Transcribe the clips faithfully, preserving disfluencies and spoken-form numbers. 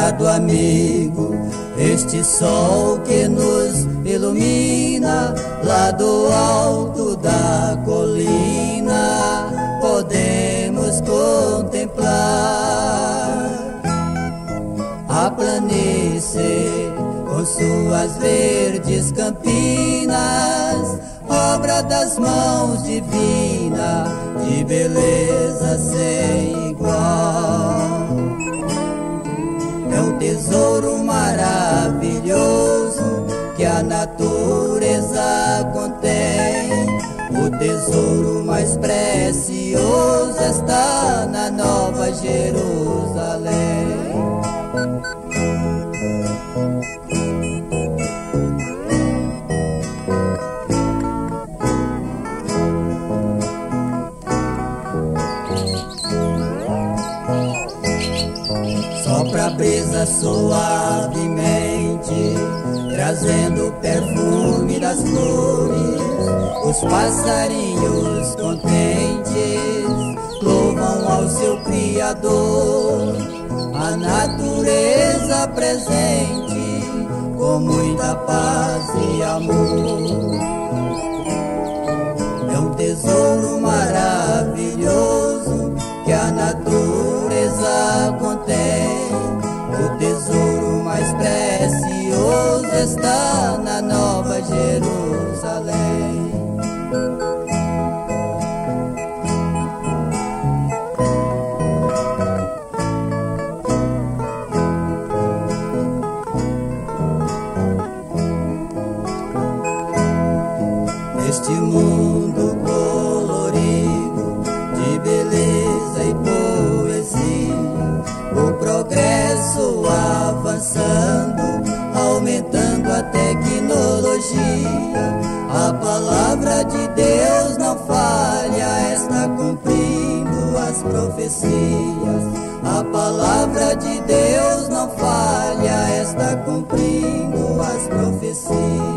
amado amigo, este sol que nos ilumina lá do alto da colina, podemos contemplar a planície com suas verdes campinas, obra das mãos divina, de beleza sem igual. É um tesouro maravilhoso que a natureza contém. O tesouro mais precioso está na Nova Jerusalém. Sopra a brisa suavemente, trazendo o perfume das flores. Os passarinhos contentes louvam ao seu Criador. A natureza presente com muita paz e amor. É um tesouro maravilhoso que a natureza contém. O tesouro mais precioso está na Nova Jerusalém. Neste mundo colorido de beleza e poesia, o progresso avançando, aumentando a tecnologia. A palavra de Deus não falha, está cumprindo as profecias. A palavra de Deus não falha, está cumprindo as profecias.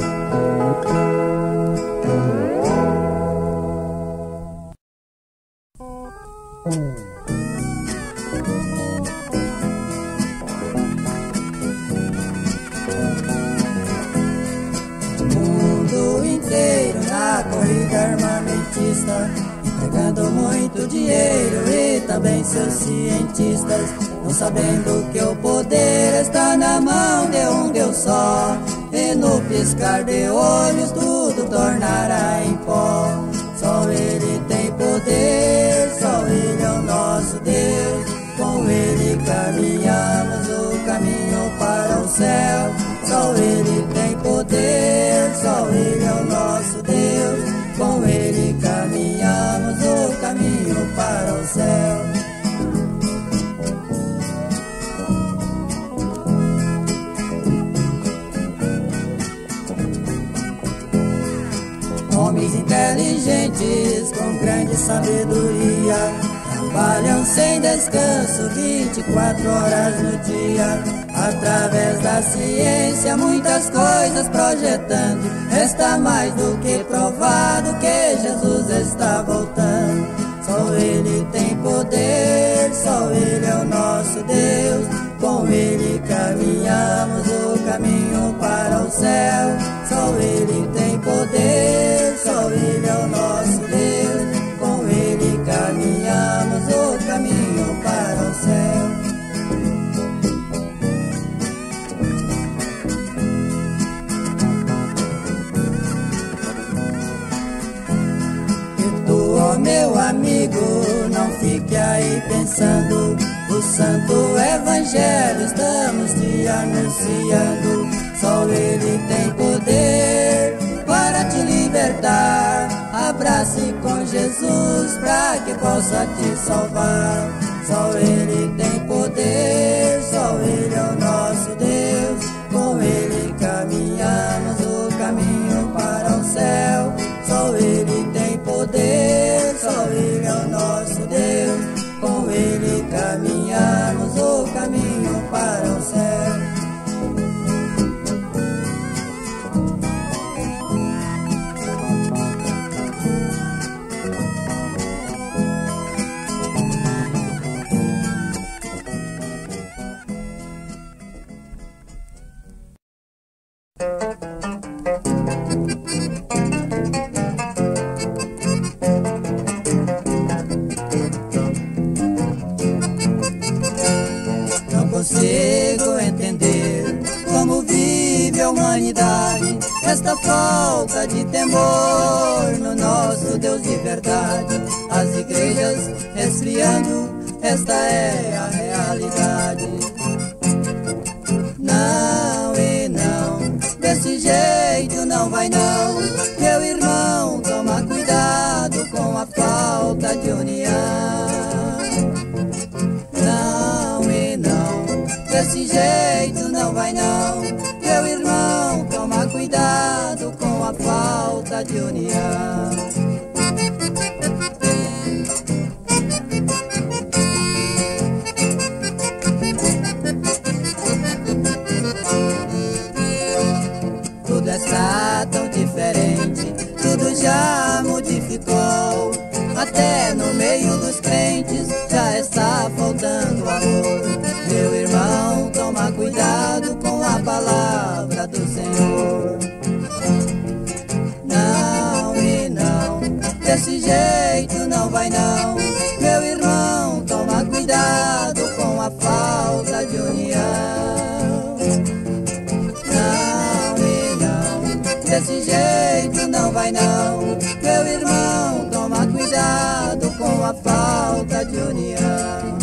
O mundo inteiro na corrida armamentista, entregando muito dinheiro e também seus cientistas, não sabendo que o poder está na mão de um Deus só, e no piscar de olhos tudo tornará em pó. Só Ele tem poder, só Ele é o nosso Deus. Com Ele caminhamos o caminho para o céu. Só Ele tem poder, só Ele é o nosso Deus. Com Ele caminhamos o caminho para o céu. Homens inteligentes com grande sabedoria trabalham sem descanso vinte e quatro horas no dia. Através da ciência muitas coisas projetando, está mais do que provado que Jesus está voltando. Só Ele tem poder, só Ele é o nosso Deus. Com Ele caminhamos o caminho para o céu. Só Ele tem poder, só Ele é o nosso Deus. Com Ele caminhamos o caminho para o céu. E tu, ó meu amigo, não fique aí pensando, o santo evangelho estamos te anunciando. Só Ele tem poder para te libertar. Abrace com Jesus pra que possa te salvar. Só Ele tem poder, só Ele é o nosso Deus. Com Ele caminhamos o caminho para o céu. Só Ele tem poder, só Ele é o nosso Deus. Com Ele caminhamos o caminho para o céu. humanidade, esta falta de temor no nosso Deus de verdade. As igrejas resfriando, esta é a realidade. Não e não, desse jeito não vai não. Meu irmão, toma cuidado com a falta de união. Não e não, desse jeito não vai não. Meu irmão, toma cuidado com a falta de união. Tudo está tão diferente, tudo já modificou. Até no meio dos crentes já está faltando amor. Meu irmão, toma cuidado com a palavra do Senhor. Não e não, desse jeito não vai não. Meu irmão, toma cuidado com a falta de união. Não e não, desse jeito não vai não. Meu irmão, toma cuidado com a falta de união.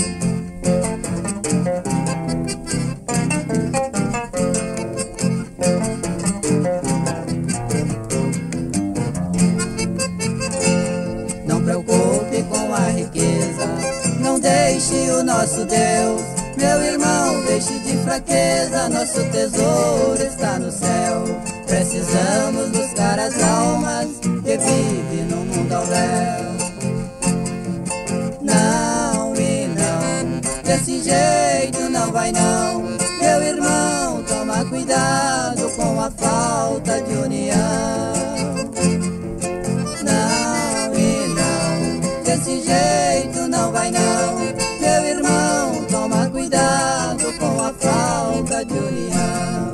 Não preocupe com a riqueza, não deixe o nosso Deus. Meu irmão, deixe de fraqueza, nosso tesouro está no céu. Precisamos buscar as almas que vivem no mundo ao léu. Não e não, desse jeito não vai não. Meu irmão, toma cuidado com a falta de união. Não e não, desse jeito não vai não. Meu irmão, toma cuidado com a falta de união.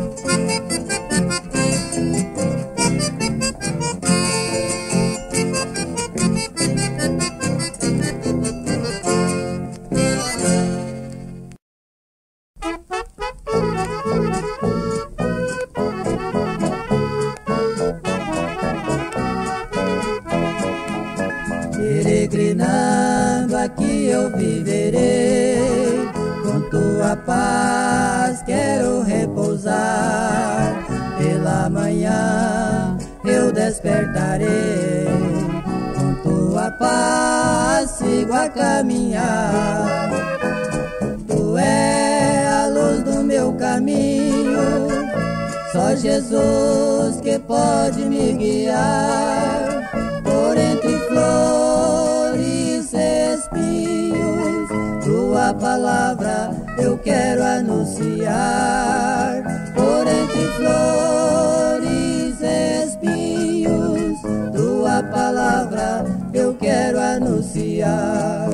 Peregrinando aqui eu viverei, com tua paz quero repousar. Pela manhã eu despertarei, com tua paz sigo a caminhar. Tu é a luz do meu caminho, só Jesus que pode me guiar. Por entre flores e espinhos, tua palavra eu quero anunciar. Por entre flores e espinhos, tua palavra eu quero anunciar.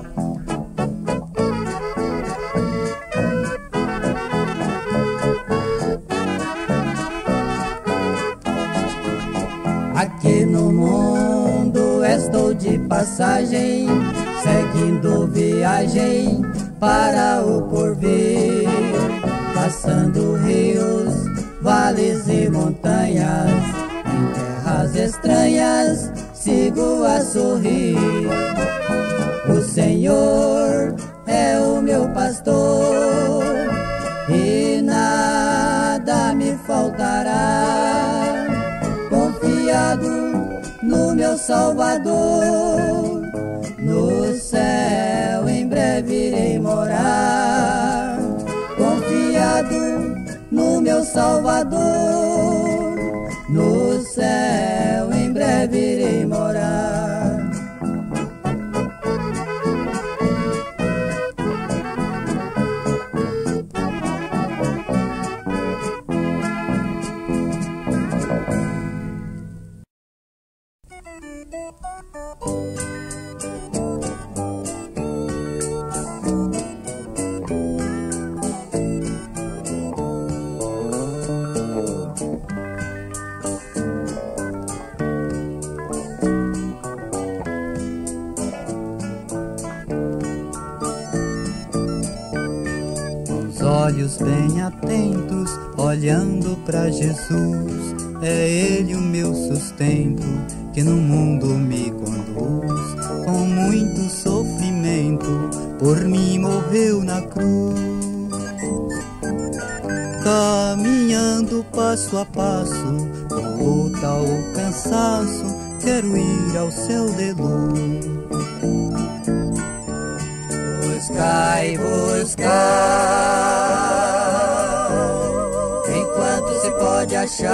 Aqui no mundo estou de passagem, seguindo viagem para o porvir. Passando rios, vales e montanhas, em terras estranhas sigo a sorrir. O Senhor é o meu pastor e nada me faltará. Confiado no meu Salvador, no céu em breve irei morar. Confiado no meu Salvador, no céu em breve irei morar. olhos bem atentos, olhando pra Jesus. É Ele o meu sustento, que no mundo me conduz. Com muito sofrimento, por mim morreu na cruz. Caminhando passo a passo, com luta ou cansaço, quero ir ao céu de luz. Buscai, buscar, enquanto se pode achar,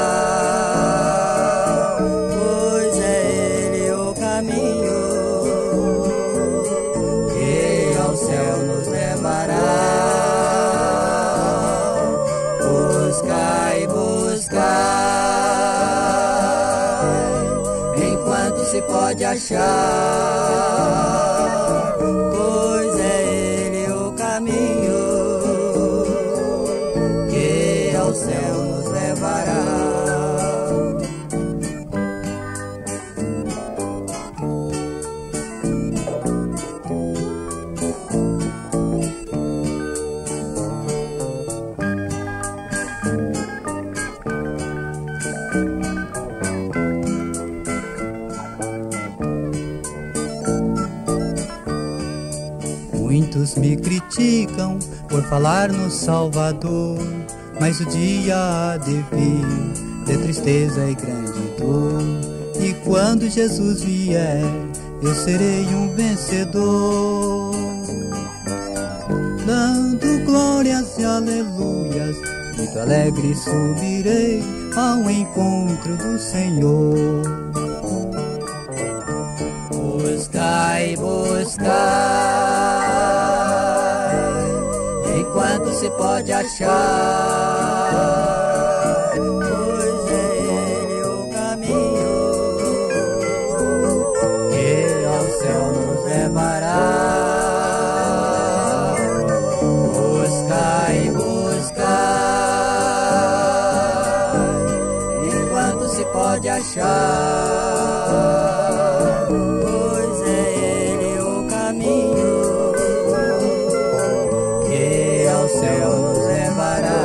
pois é Ele o caminho que ao céu nos levará. Buscai, buscar, enquanto se pode achar, pois é Ele o caminho que ao céu nos levará. Muitos me criticam por falar no Salvador, mas o dia há de vir de tristeza e grande dor. E quando Jesus vier, eu serei um vencedor, dando glórias e aleluias, muito alegre subirei ao encontro do Senhor. Buscai, buscai, enquanto se pode achar, pois é Ele o caminho que ao céu nos levará. Buscai, buscai, enquanto se pode achar, pois é Ele o caminho que ao céu nos levará.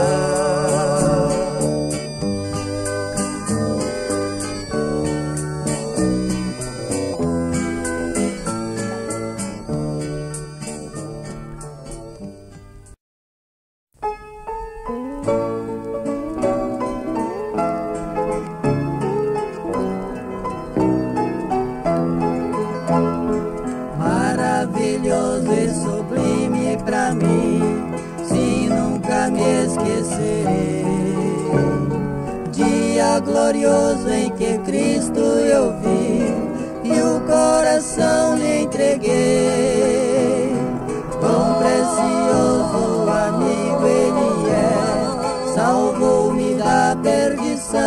Maravilhoso e sublime pra mim, se nunca me esquecerei. Dia glorioso em que Cristo eu vi e o coração lhe entreguei. Quão precioso amigo Ele é, salvou-me da perdição,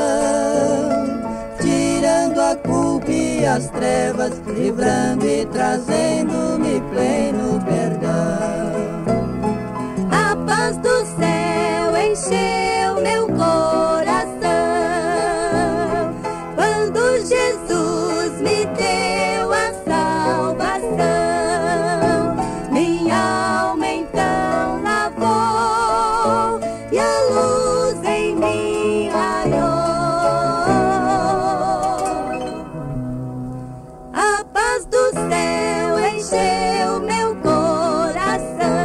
tirando a culpa e as trevas, livrando e trazendo-me pleno perdão. A paz do céu encheu meu coração quando Jesus me deu a salvação. Minha alma então lavou e a luz em mim raiou. A paz do céu encheu meu coração.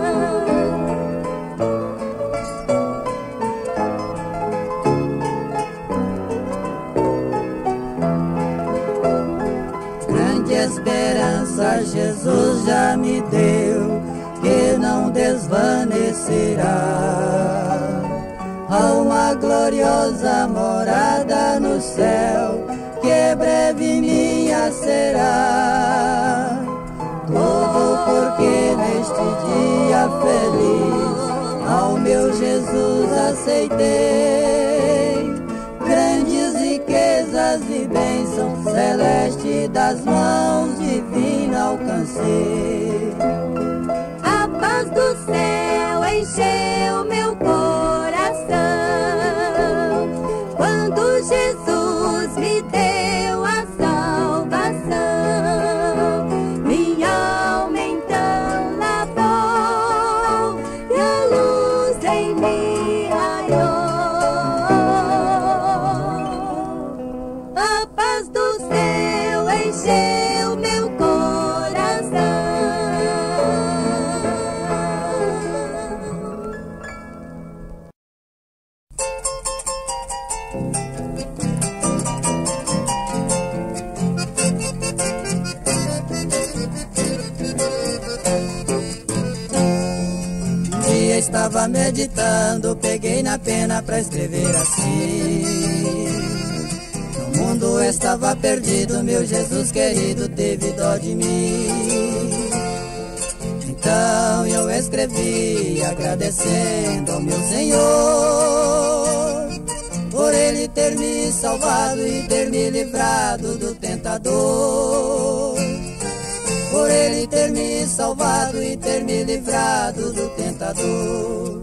Grande esperança Jesus já me deu, que não desvanecerá. Há uma gloriosa morada no céu, que breve minha será. Louvo porque neste dia feliz ao meu Jesus aceitei. Grandes riquezas e bênçãos celeste das mãos divinas alcancei. A paz do céu encheu meu coração quando Jesus me deu a salvação. Minha alma então lavou e a em mim raiou. A paz do céu encheu meu coração. Estava meditando, peguei na pena pra escrever assim. No mundo estava perdido, meu Jesus querido teve dó de mim. Então eu escrevi agradecendo ao meu Senhor por Ele ter me salvado e ter me livrado do tentador. Por Ele ter me salvado e ter me livrado do tentador.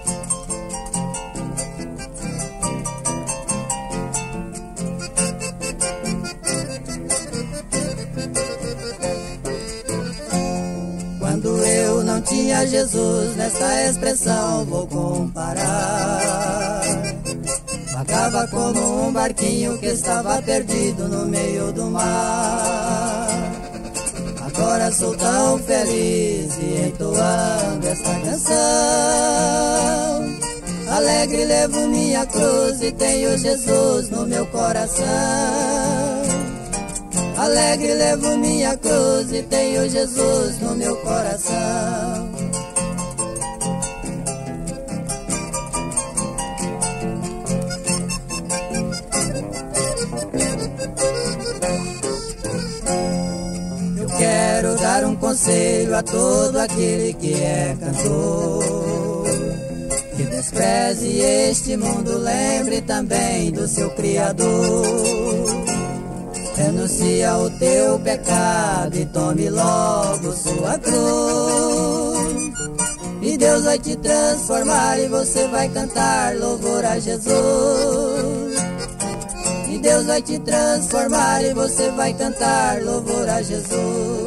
Quando eu não tinha Jesus, nesta expressão vou comparar. Vagava como um barquinho que estava perdido no meio do mar. Agora sou tão feliz e entoando esta canção. Alegre levo minha cruz e tenho Jesus no meu coração. Alegre levo minha cruz e tenho Jesus no meu coração. Quero dar um conselho a todo aquele que é cantor, que despreze este mundo, lembre também do seu Criador. Renuncia o teu pecado e tome logo sua cruz, e Deus vai te transformar e você vai cantar louvor a Jesus. E Deus vai te transformar e você vai cantar louvor a Jesus.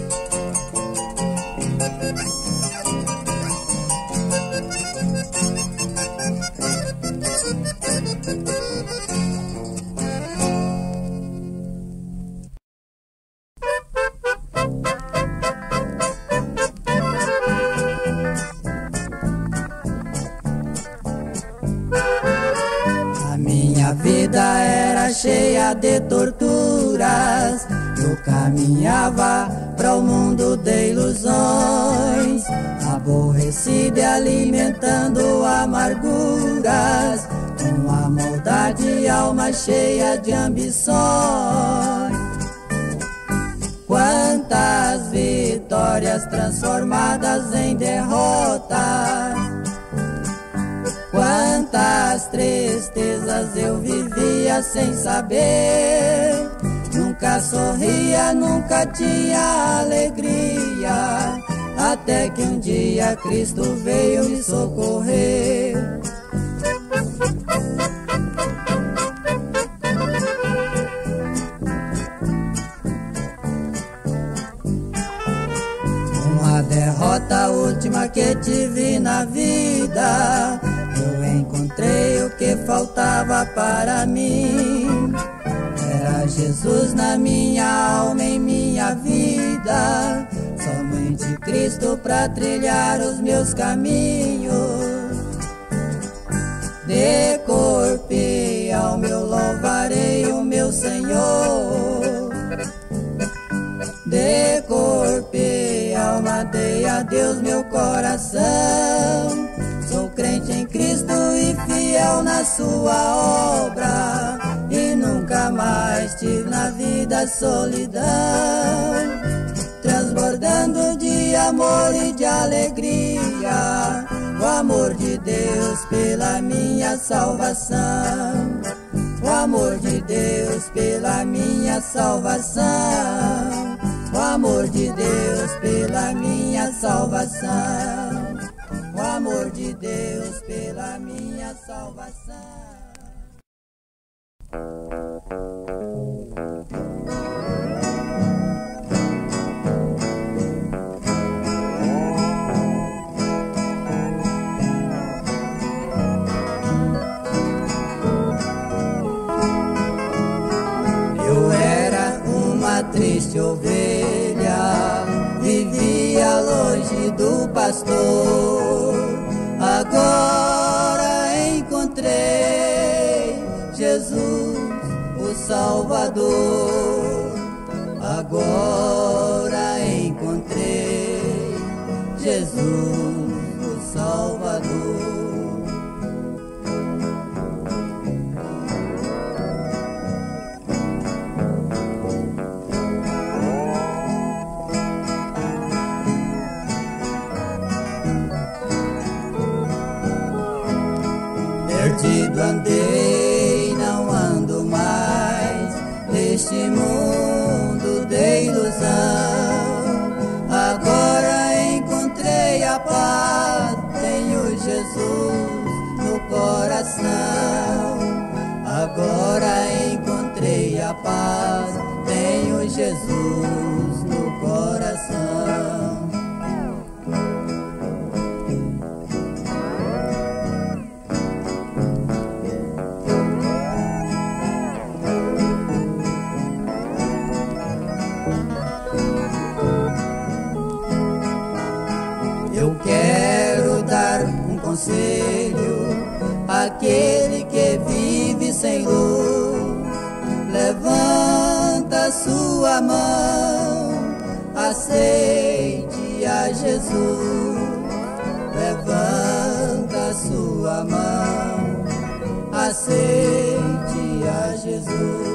Minha vida era cheia de torturas, eu caminhava para o mundo de ilusões, aborrecido e alimentando amarguras, uma maldade, alma cheia de ambições. Quantas vitórias transformadas em derrotas, quantas tristezas eu vivia sem saber. Nunca sorria, nunca tinha alegria, até que um dia Cristo veio me socorrer. Uma derrota última que tive na vida, eu encontrei o que faltava para mim. Era Jesus na minha alma, em minha vida, somente Cristo para trilhar os meus caminhos. De corpo e alma eu louvarei o meu Senhor. De corpo e alma dei a Deus meu coração. Sou crente em Cristo e fiel na sua obra, e nunca mais tive na vida solidão. Transbordando de amor e de alegria, o amor de Deus pela minha salvação. O amor de Deus pela minha salvação. O amor de Deus pela minha salvação. O amor de Deus pela minha salvação. pastor. Agora encontrei Jesus, o Salvador. Agora encontrei Jesus, o Salvador. Perdido andei, não ando mais neste mundo de ilusão. Agora encontrei a paz, tenho Jesus no coração. Agora encontrei a paz, tenho Jesus no coração. Eu quero dar um conselho àquele que vive sem luz. Levanta sua mão, aceite a Jesus. Levanta sua mão, aceite a Jesus.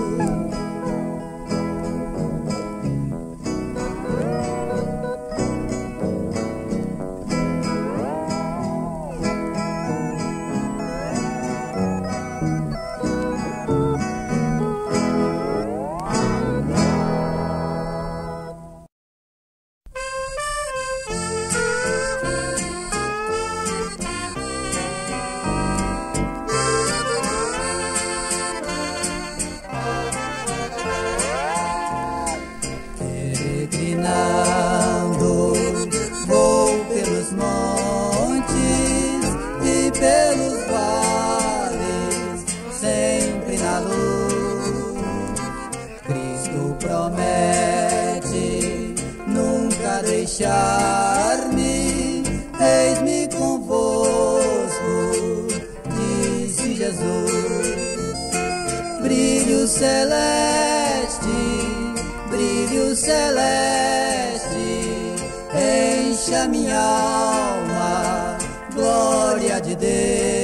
Peregrinando, vou pelos montes e pelos vales, sempre na luz. Cristo promete nunca deixar-me, eis-me convosco, disse Jesus. Brilho celeste, brilho celeste, encha minha alma, glória de Deus.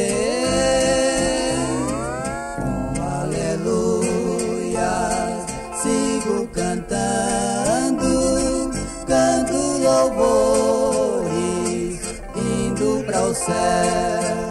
Com aleluias sigo cantando, canto louvores, indo para o céu.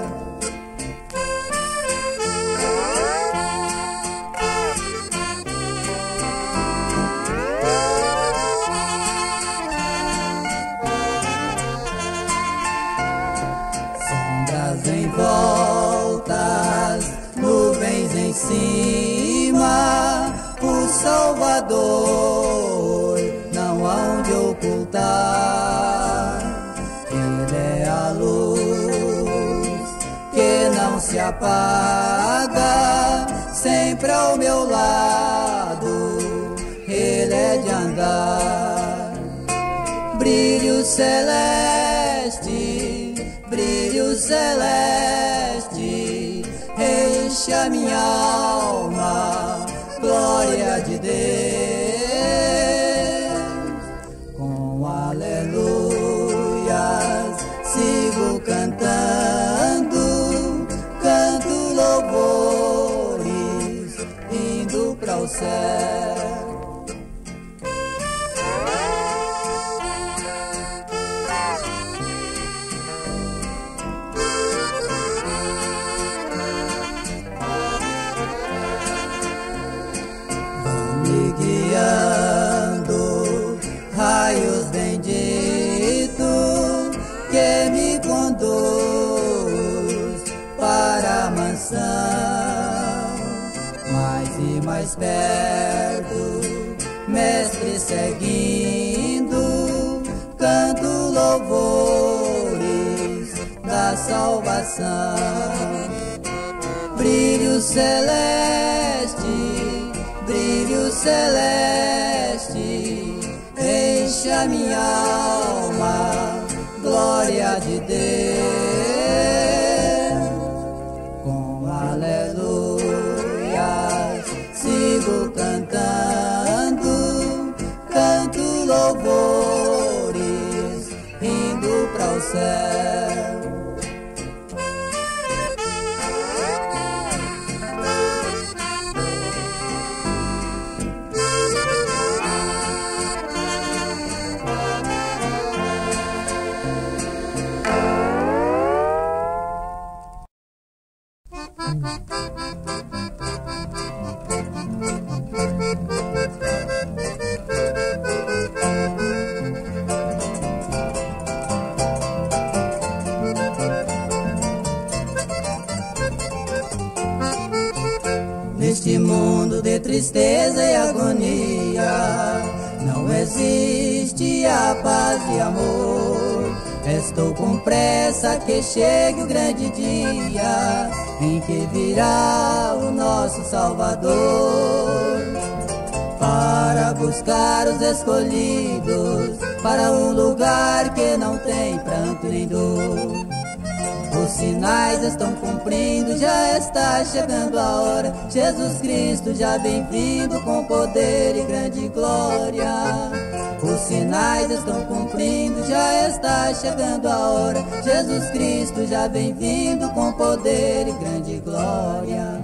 Em voltas, nuvens em cima, o Salvador não há onde ocultar. Ele é a luz que não se apaga, sempre ao meu lado, ele é de andar. Brilho celeste, brilho celeste, encha minha alma, glória de Deus. Com aleluias sigo cantando, canto louvores, indo para o céu. Guiando, raios benditos que me conduz para a mansão. Mais e mais perto, mestre seguindo, canto louvores da salvação. Brilho celeste, brilho celeste, encha minha alma, glória glória de Deus. Com aleluias sigo cantando, canto louvores, indo para o céu. Neste mundo de tristeza e agonia, não existe a paz e amor. Estou com pressa que chegue o grande dia em que virá o nosso Salvador, para buscar os escolhidos para um lugar que não tem pranto nem dor. Os sinais estão cumprindo, já está chegando a hora. Jesus Cristo já vem vindo com poder e grande glória. Os sinais estão cumprindo, já está chegando a hora. Jesus Cristo já vem vindo com poder e grande glória.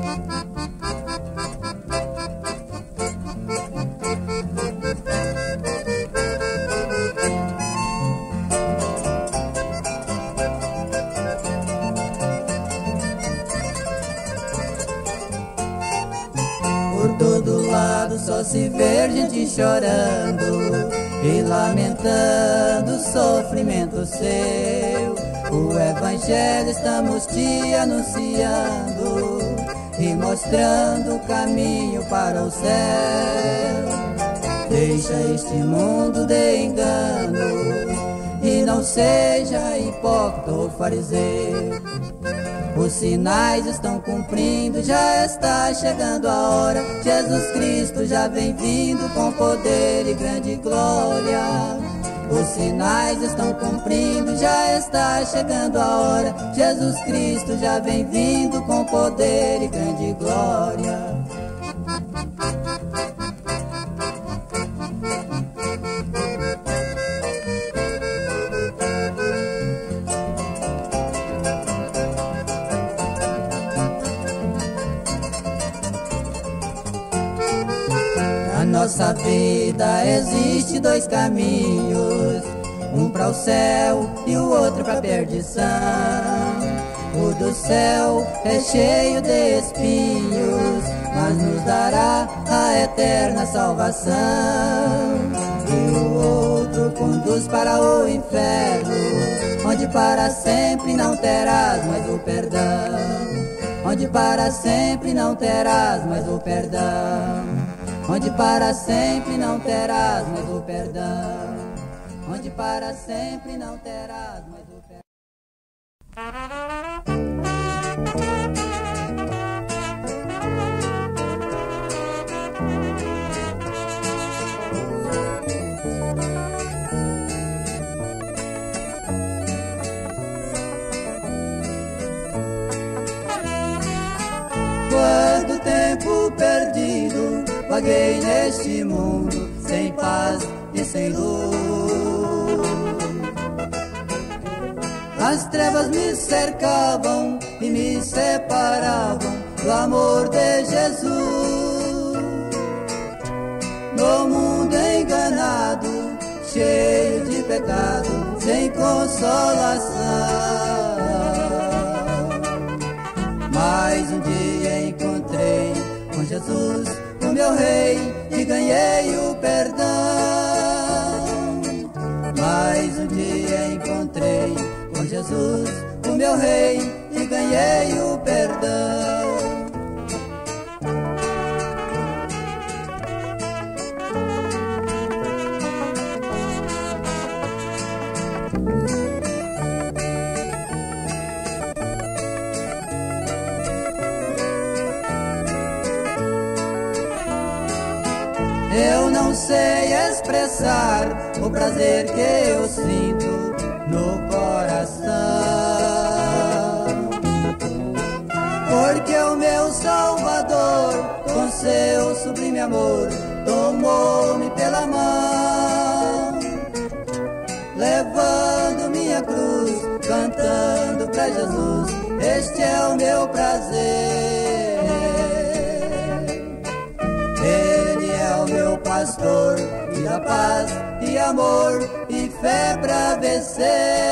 Por todo lado só se vê gente chorando e lamentando o sofrimento seu. O Evangelho estamos te anunciando e mostrando o caminho para o céu. Deixa este mundo de engano e não seja hipócrita ou fariseu. Os sinais estão cumprindo, já está chegando a hora. Jesus Cristo já vem vindo com poder e grande glória. Os sinais estão cumprindo, já está chegando a hora. Jesus Cristo já vem vindo com poder e grande glória. Na nossa vida existe dois caminhos, um para o céu e o outro para a perdição. O do céu é cheio de espinhos, mas nos dará a eterna salvação. E o outro conduz para o inferno, onde para sempre não terás mais o perdão. Onde para sempre não terás mais o perdão. Onde para sempre não terás mais o perdão. Onde para sempre não terás mais o perdão. Quanto tempo perdido vaguei neste mundo, sem paz e sem luz. As trevas me cercavam e me separavam do amor de Jesus. No mundo enganado, cheio de pecado, sem consolação. Mas um dia encontrei com Jesus, o meu rei, e ganhei o perdão. Mais um dia encontrei com Jesus, o meu rei, e ganhei o perdão. Eu não sei expressar o prazer que eu sinto no sublime amor tomou-me pela mão, levando minha cruz, cantando pra Jesus, este é o meu prazer. Ele é o meu pastor, me dá paz e amor e fé pra vencer.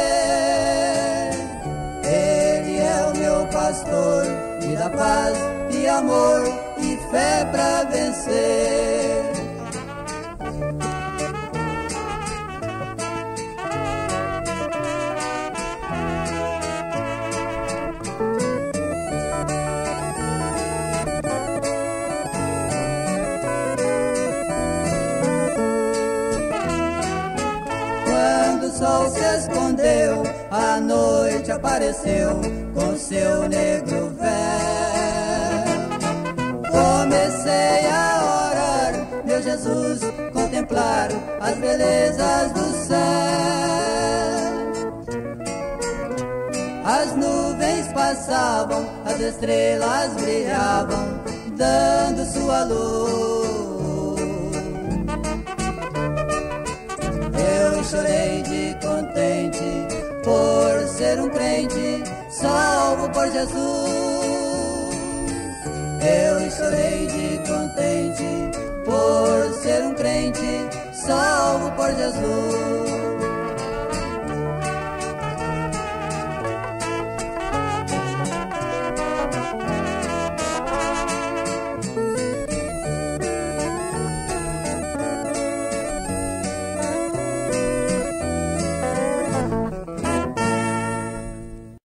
Ele é o meu pastor, me dá paz e amor e fé pra vencer. Quando o sol se escondeu, a noite apareceu com seu negro véu. Comecei a orar, meu Jesus, contemplar as belezas do céu. As nuvens passavam, as estrelas brilhavam, dando sua luz. Eu chorei de contente por ser um crente salvo por Jesus. Eu chorei de contente por ser um crente salvo por Jesus.